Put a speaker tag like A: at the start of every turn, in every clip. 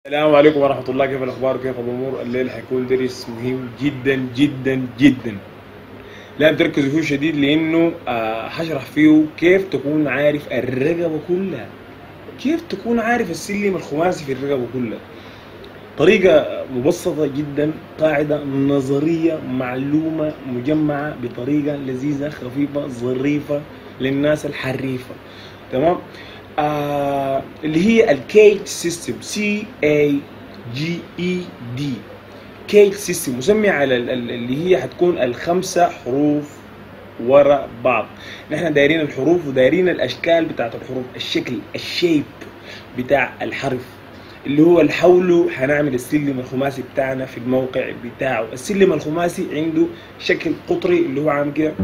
A: السلام عليكم ورحمة الله. كيف الأخبار وكيف الأمور؟ الليل حيكون درس مهم جدا جدا جدا، لا تركزوا فيه شديد لأنه حشرح فيه كيف تكون عارف الرقبة كلها، كيف تكون عارف السلم الخماسي في الرقبة كلها. طريقة مبسطة جدا، قاعدة نظرية معلومة مجمعة بطريقة لذيذة خفيفة ظريفة للناس الحريفة. تمام. اللي هي الكيج سيستم، CAGED. كيج سيستم مسمي على اللي هي حتكون الخمسة حروف ورا بعض. نحن دايرين الحروف ودايرين الاشكال بتاعت الحروف، الشكل الشيب بتاع الحرف اللي هو اللي حوله حنعمل السلم الخماسي بتاعنا في الموقع بتاعه. السلم الخماسي عنده شكل قطري اللي هو عامل كده،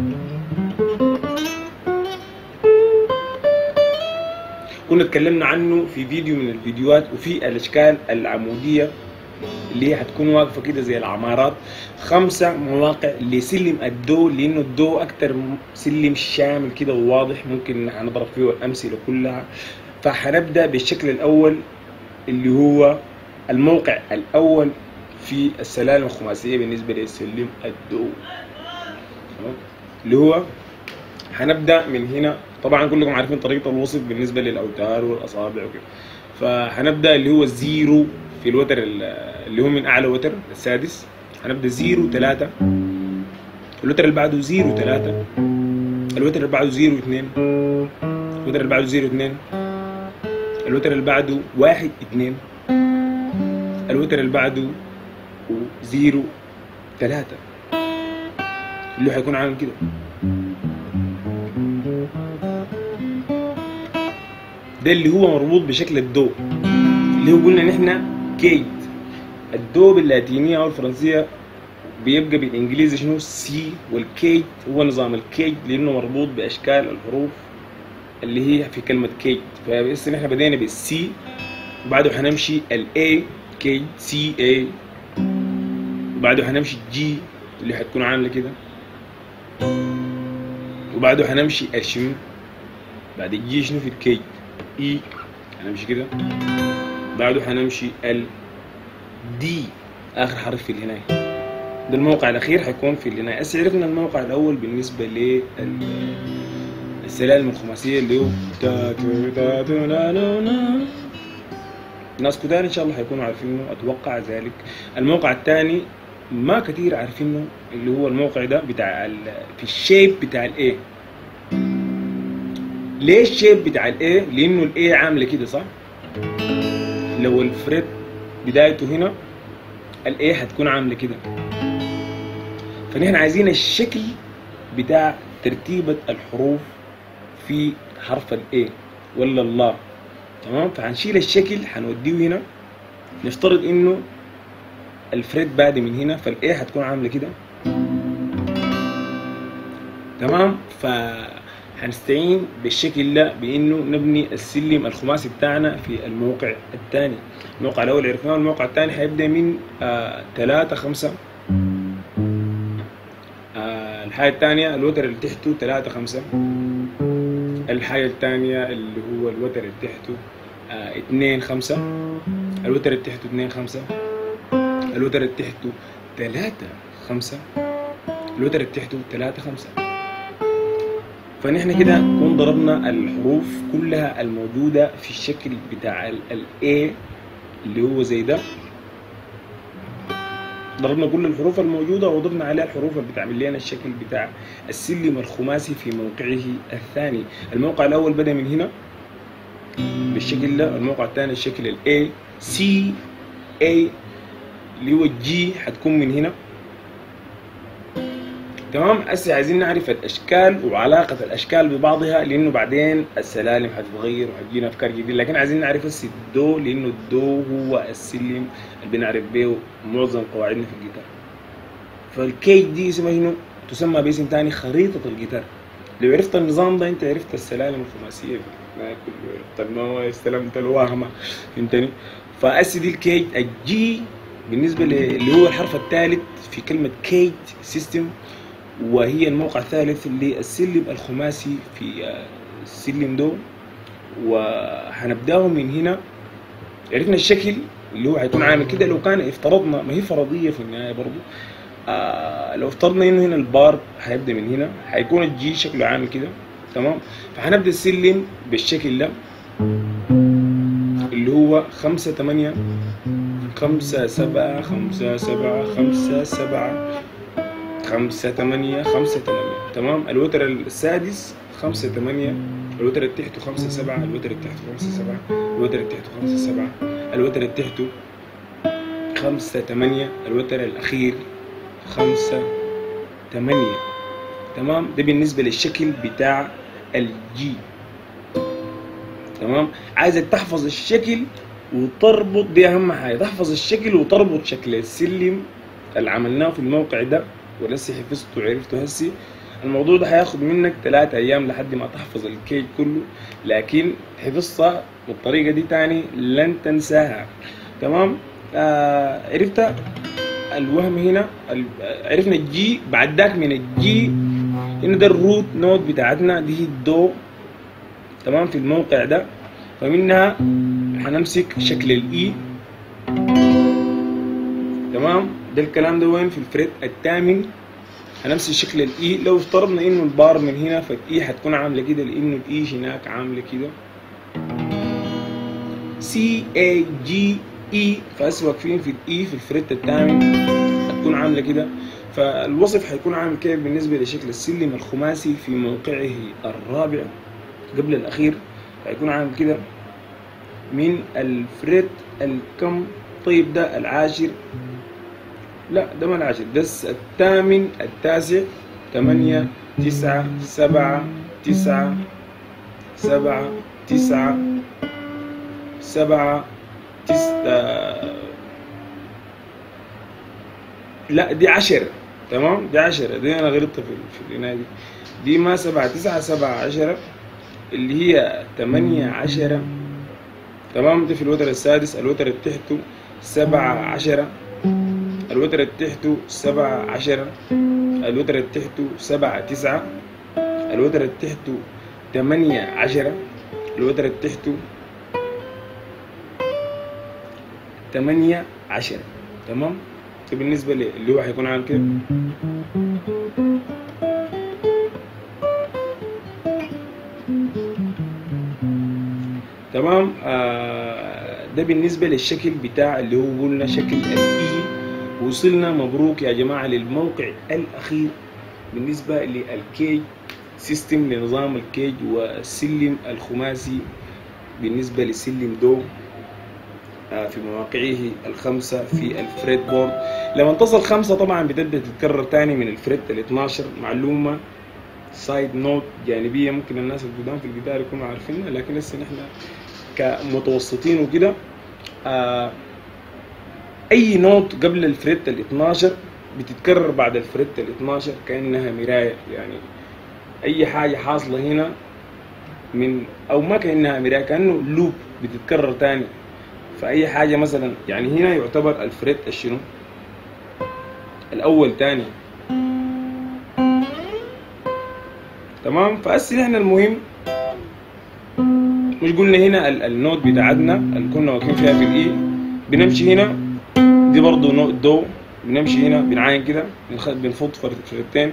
A: كنا اتكلمنا عنه في فيديو من الفيديوهات. وفي الاشكال العموديه اللي هي حتكون واقفه كده زي العمارات. 5 مواقع لسلم الدو، لانه الدو اكتر سلم شامل كده وواضح، ممكن هنضرب فيه الامثله كلها. فحنبدا بالشكل الاول اللي هو الموقع الاول في السلالم الخماسيه بالنسبه لسلم الدو، اللي هو هنبدا من هنا. طبعا كلكم عارفين طريقه الوصف بالنسبه للاوتار والاصابع وكده. فهنبدا اللي هو زيرو في الوتر اللي هو من اعلى وتر السادس. هنبدا 0 3، الوتر اللي بعده 0 3، الوتر اللي بعده 0 2، الوتر اللي بعده 0 2، الوتر اللي بعده 1 2، الوتر اللي بعده 0 3، اللي هيكون عامل كده. ده اللي هو مربوط بشكل الدو، اللي هو قلنا نحن كيد. الدو باللاتينية او الفرنسية بيبقى بالانجليزي شنو؟ سي. والكيد هو نظام الكيد لانه مربوط باشكال الحروف اللي هي في كلمة كيد. فبس نحن بدينا بالسي، وبعده حنمشي الاي كيد سي اي، وبعده حنمشي جي اللي حتكون عاملة كده، وبعده حنمشي الشنو بعد الجي شنو في الكيد اي، هنمشي كده. بعده حنمشي ال دي، اخر حرف في الهناية. ده الموقع الاخير حيكون في الهناية. هسه عرفنا الموقع الاول بالنسبة للسلالم الخماسية اللي هو ناس كتار ان شاء الله حيكونوا عارفينه، اتوقع ذلك. الموقع الثاني ما كتير عارفينه، اللي هو الموقع ده بتاع في الشيب بتاع الاي. ليه الشيب بتاع الاي؟ لانه الاي عامله كده صح؟ لو الفريد بدايته هنا الاي حتكون عامله كده. فنحن عايزين الشكل بتاع ترتيبة الحروف في حرف الاي ولا الله. تمام. فهنشيل الشكل حنوديه هنا. نفترض انه الفريد بادي من هنا، فالاي حتكون عامله كده. تمام. هنستعين بالشكل ده بانه نبني السلم الخماسي بتاعنا في الموقع الثاني. الموقع الاول عرفناه، الموقع الثاني هيبدا من 3 5. الحاجه الثانيه الوتر اللي تحته 3 5. الحاجه الثانيه اللي هو الوتر اللي تحته 2 5. الوتر اللي تحته 2 5. الوتر اللي تحته 3 5. الوتر اللي تحته 3 5. فنحن كده نكون ضربنا الحروف كلها الموجودة في الشكل بتاع A اللي هو زي ده. ضربنا كل الحروف الموجودة وضفنا عليها الحروف اللي بتعمل لنا الشكل بتاع السلم الخماسي في موقعه الثاني. الموقع الأول بدأ من هنا بالشكل ده، الموقع الثاني الشكل A C A اللي هو G حتكون من هنا. تمام. هسه عايزين نعرف الاشكال وعلاقه الاشكال ببعضها، لانه بعدين السلالم حتتغير وحتجينا افكار جديده. لكن عايزين نعرف هسه الدو، لانه الدو هو السلم اللي بنعرف به معظم قواعدنا في الجيتار. فالكي دي اسمها شنو؟ تسمى باسم ثاني خريطه الجيتار. لو عرفت النظام ده انت عرفت السلالم الخماسيه كله، ما استلمت الوهمه. فهمتني؟ فهسه دي الكي. الجي بالنسبه اللي هو الحرف الثالث في كلمه كيت سيستم، وهي الموقع الثالث للسلم الخماسي في السلم دو. وهنبداه من هنا. عرفنا الشكل اللي هو هيكون عامل كده لو كان افترضنا، ما هي فرضيه في النهايه برضه. لو افترضنا انه هنا البار هيبدا من هنا، هيكون الجي شكله عامل كده. تمام. فهنبدا السلم بالشكل ده اللي هو 5 8 5 7 5 7 5 7 5 8 5 8. تمام. الوتر السادس 5 8، الوتر اللي تحته 5 7، الوتر اللي تحته 5 7، الوتر اللي تحته 5 7، الوتر اللي تحته 5 8، الوتر الاخير 5 8. تمام. ده بالنسبه للشكل بتاع الجي. تمام. عايزك تحفظ الشكل وتربط، دي اهم حاجه، تحفظ الشكل وتربط شكل السلم اللي عملناه في الموقع ده، ولسه حفظته وعرفته هسي. الموضوع ده هياخد منك 3 ايام لحد ما تحفظ الكيج كله، لكن حفظتها بالطريقه دي تاني لن تنساها. تمام. عرفت الوهم هنا، عرفنا الجي. بعد ذاك من الجي هنا ده الروت نود بتاعتنا، دي هي الدو. تمام. في الموقع ده، فمنها هنمسك شكل الاي. تمام. ده الكلام ده وين؟ في الفريت الثامن هنمسك شكل الاي. لو افترضنا انه البار من هنا، فالاي هتكون عامله كده، لانه الاي هناك عامله كده سي اي جي اي، فهسه واقفين في الاي في الفريت الثامن هتكون عامله كده. فالوصف هيكون عامل كيف بالنسبه لشكل السلم الخماسي في موقعه الرابع قبل الاخير، هيكون عامل كده من الفريت الكم. طيب ده العاشر، لا ده ما العاشر، ده الثامن، التاسع، 8 9 7 9 7 9 7 9 لا دي 10. تمام. دي 10، دي انا غلطت في العناية دي ما 7 9 7 10 اللي هي 8 10. تمام. دي في الوتر السادس. الوتر اللي تحته 7 10، الوتر اللي تحته 7 10، الوتر اللي تحته 7 9، الوتر اللي تحته 8 10، الوتر اللي تحته 8 10. تمام. ده بالنسبة اللي هو هيكون عامل كده. تمام. ده بالنسبة للشكل بتاع اللي هو قلنا شكل الاي. وصلنا مبروك يا جماعة للموقع الأخير بالنسبة للكيج سيستم، لنظام الكيج والسلم الخماسي بالنسبة لسلم دو في مواقعه الخمسة في الفريد بورد. لما تصل 5 طبعا بتبدأ تتكرر تاني من الفريد ال 12. معلومة سايد نوت جانبية ممكن الناس القدام في البداية يكونوا عارفينها، لكن لسه نحن كمتوسطين وكده أي نوت قبل الفريد ال 12 بتتكرر بعد الفريد ال 12 كأنها مراية. يعني أي حاجة حاصلة هنا من أو ما كأنها مراية، كأنه لوب بتتكرر تاني. فأي حاجة مثلا يعني هنا يعتبر الفريد الشنو الأول تاني. تمام. فأسي نحن المهم مش قلنا هنا النوت بتاعتنا اللي كنا واقفين فيها في الإي، بنمشي هنا دي برضو نوت دو، بنمشي هنا بنعاين كده بنفض فرتين.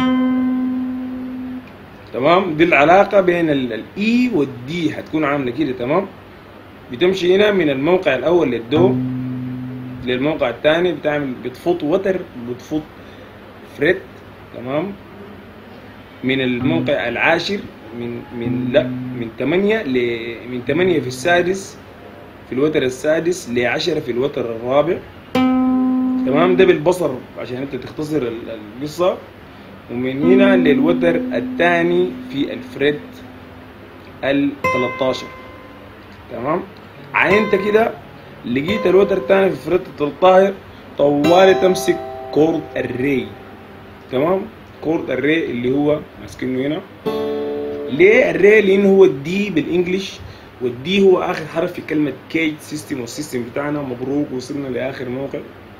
A: تمام. دي العلاقة بين الإي والدي هتكون عاملة كده. تمام. بتمشي هنا من الموقع الأول للدو للموقع الثاني، بتفوت وتر، بتفوت فريت. تمام. من الموقع العاشر من 8 من 8 في السادس في الوتر السادس ل10 في الوتر الرابع. تمام. ده بالبصر عشان انت تختصر القصة. ومن هنا للوتر الثاني في الفريد ال 13. تمام. عينت كده لقيت الوتر الثاني في فريد ال 13 طوالي تمسك كورد الري. تمام. كورد الري اللي هو ماسكينه هنا. ليه الري؟ لانه هو الدي بالانجلش، والدي هو اخر حرف في كلمه كيج سيستم، والسيستم بتاعنا مبروك وصلنا لاخر موقع.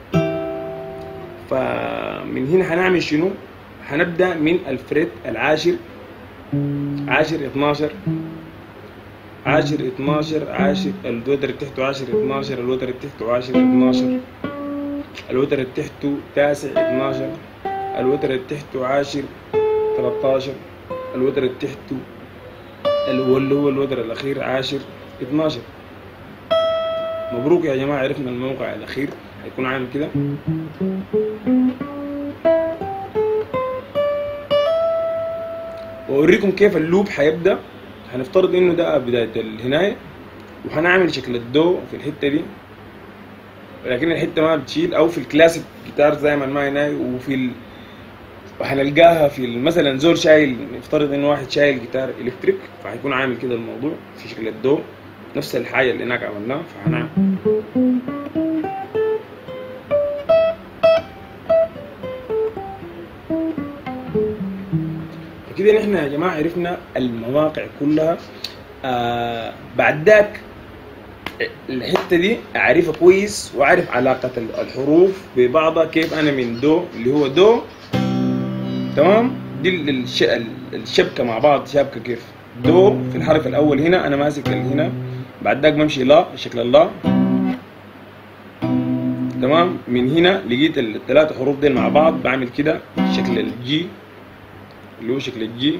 A: فمن هنا هنعمل شنو؟ هنبدا من الفريد العاشر 10 12 10 12 10 الوتر اللي تحته 10 12 الوتر اللي تحته 10 12 الوتر اللي تحته 9 12 الوتر اللي تحته 10 13 الوتر اللي تحته اللي هو الوتر الأخير 10 12. مبروك يا جماعة، عرفنا الموقع الأخير هيكون عامل كده. وأوريكم كيف اللوب هيبدأ. هنفترض إنه ده بداية الهناية، وهنعمل شكل الدو في الحتة دي، لكن الحتة ما بتشيل، أو في الكلاسيك جيتار زي ما هناي، وهنلقاها في مثلا زول شايل، نفترض إنه واحد شايل جيتار إلكتريك، فهيكون عامل كده الموضوع في شكل الدو، نفس الحاجة اللي هناك عملناها. فهنعمل كده. نحن يا جماعة عرفنا المواقع كلها. بعد ذاك الحتة دي أعرفها كويس، وأعرف علاقة الحروف ببعضها، كيف أنا من دو اللي هو دو، تمام، دي الشبكة مع بعض، شابكة كيف دو في الحرف الأول هنا أنا ماسك هنا، بعد ذاك بمشي لا، شكل اللا، تمام. من هنا لقيت الثلاثة حروف دي مع بعض، بعمل كده شكل الجي اللي هو شكل الجي،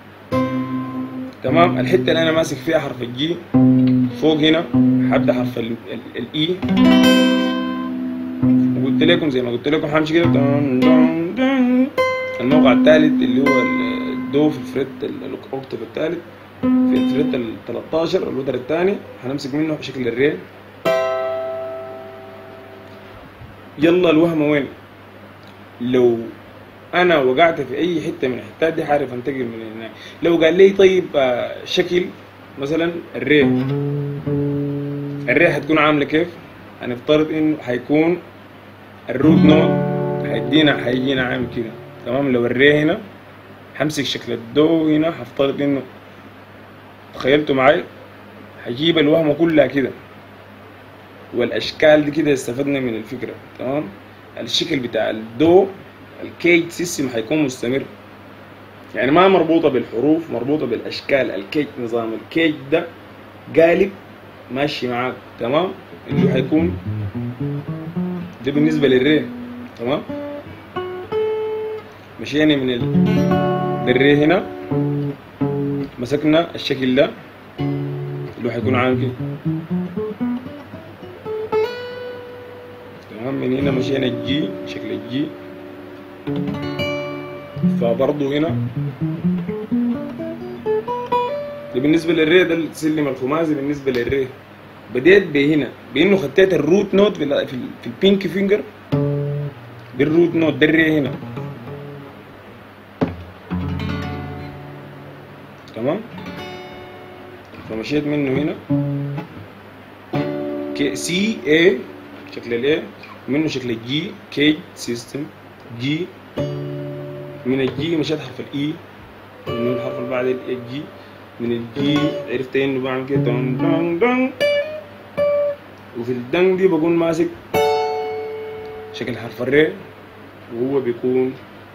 A: تمام. الحته اللي انا ماسك فيها حرف الجي فوق هنا هبدا حرف الاي، وقلت لكم زي ما قلت لكم همشي كده. الموقع الثالث اللي هو الدو في الفريت الاوكتاف الثالث في الفريت ال 13 الوتر الثاني، هنمسك منه شكل الري. يلا الوهمه وين؟ لو انا وقعت في اي حته من الحتات دي حعرف انتقل من هنا. لو قال لي طيب شكل مثلا الري هتكون عامله كيف؟ هنفترض انه هيكون الروت نوت هيجينا عامل كده، تمام. لو الري هنا همسك شكل الدو هنا، هفترض انه تخيلتوا معي هجيب الوهمه كلها كده، والاشكال دي كده استفدنا من الفكره، تمام. الشكل بتاع الدو الكيج سيستم هيكون مستمر، يعني ما مربوطة بالحروف، مربوطة بالأشكال. الكيج نظام الكيج ده قالب ماشي معاك، تمام. اللي هيكون ده بالنسبة للري، تمام. مشينا من الري هنا، مسكنا الشكل ده اللي هيكون عامل كده، تمام. من هنا مشينا الجي، شكل الجي، فبرضه هنا ده بالنسبه للري، ده السلم الخماسي بالنسبه للري. بديت بهنا بانه خطيت الروت نوت في البينك فينجر، ده الروت نوت، ده الري هنا، تمام. فمشيت منه هنا سي اي شكل الاي، منه شكل الجي كي سيستم جي، من الجي مشيت حرف الاي، من الحرف اللي بعد الجي، من الجي عرفت انه بعمل كده دون دون دون، وفي الدن دي بكون ماسك شكل حرف الري، وهو بيكون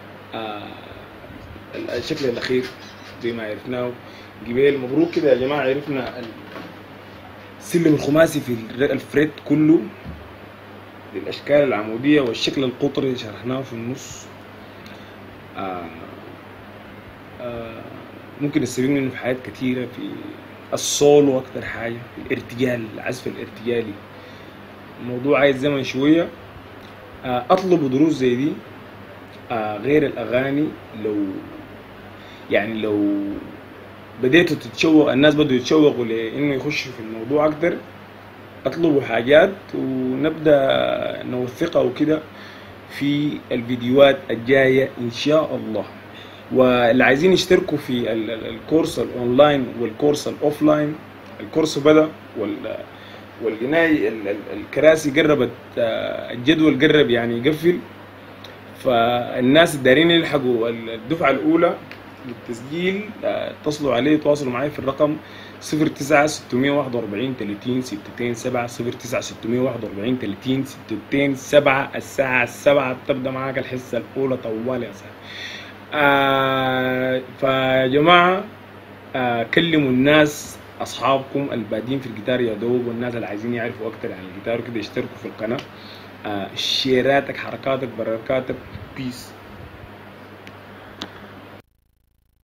A: الشكل الاخير زي ما عرفناه قبل. مبروك كده يا جماعه، عرفنا السلم الخماسي في الفريت كله للاشكال العموديه، والشكل القطري شرحناه في النص. ممكن نستفيد منه في حاجات كتيرة، في السولو أكتر حاجة، في الارتجال، العزف الارتجالي. الموضوع عايز زمن شوية. أطلبوا دروس زي دي غير الأغاني. لو بديتوا تتشوق، الناس بدوا يتشوقوا لإنه يخشوا في الموضوع أكتر، أطلبوا حاجات ونبدأ نوثقها وكده في الفيديوهات الجاية إن شاء الله. واللي عايزين يشتركوا في الكورس الاونلاين والكورس الاوفلاين، الكورس بدأ والجناي الكراسي قربت، الجدول قرب يعني يقفل، فالناس الدارين يلحقوا الدفعة الأولى للتسجيل اتصلوا عليه، تواصلوا معي في الرقم 09 641 30 627 09 641 30 627. الساعة 7 بتبدأ معاك الحصة الأولى، طوال يا صاحبي. فيا جماعة كلموا الناس اصحابكم البادين في الجيتار يا دوب، والناس اللي عايزين يعرفوا اكتر عن الجيتار وكده يشتركوا في القناه. شيراتك، حركاتك، بركاتك، بيس.